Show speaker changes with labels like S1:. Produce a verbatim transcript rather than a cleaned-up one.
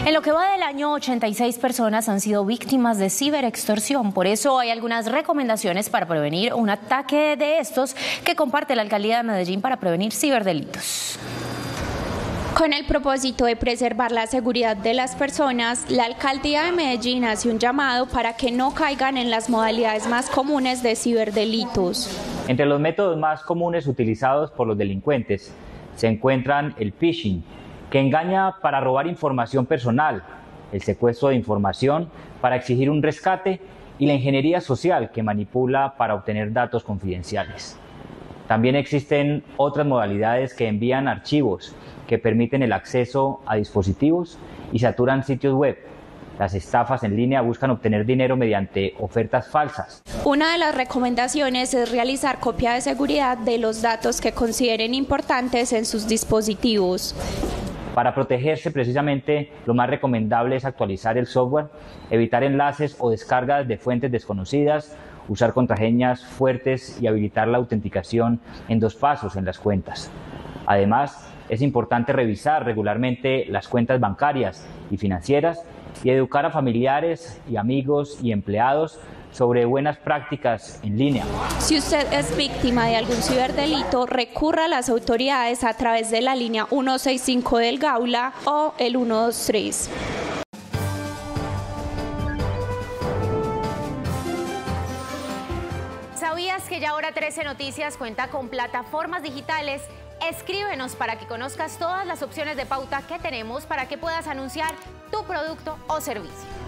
S1: En lo que va del año, ochenta y seis personas han sido víctimas de ciberextorsión. Por eso hay algunas recomendaciones para prevenir un ataque de estos que comparte la Alcaldía de Medellín para prevenir ciberdelitos.
S2: Con el propósito de preservar la seguridad de las personas, la Alcaldía de Medellín hace un llamado para que no caigan en las modalidades más comunes de ciberdelitos.
S3: Entre los métodos más comunes utilizados por los delincuentes se encuentran el phishing, que engaña para robar información personal, el secuestro de información para exigir un rescate y la ingeniería social, que manipula para obtener datos confidenciales. También existen otras modalidades que envían archivos que permiten el acceso a dispositivos y saturan sitios web. Las estafas en línea buscan obtener dinero mediante ofertas falsas.
S2: Una de las recomendaciones es realizar copia de seguridad de los datos que consideren importantes en sus dispositivos.
S3: Para protegerse, precisamente, lo más recomendable es actualizar el software, evitar enlaces o descargas de fuentes desconocidas, usar contraseñas fuertes y habilitar la autenticación en dos pasos en las cuentas. Además, es importante revisar regularmente las cuentas bancarias y financieras y educar a familiares y amigos y empleados sobre buenas prácticas en línea.
S2: Si usted es víctima de algún ciberdelito, recurra a las autoridades a través de la línea ciento sesenta y cinco del Gaula o el ciento veintitrés.
S4: ¿Sabías que ya ahora trece Noticias cuenta con plataformas digitales? Escríbenos para que conozcas todas las opciones de pauta que tenemos para que puedas anunciar tu producto o servicio.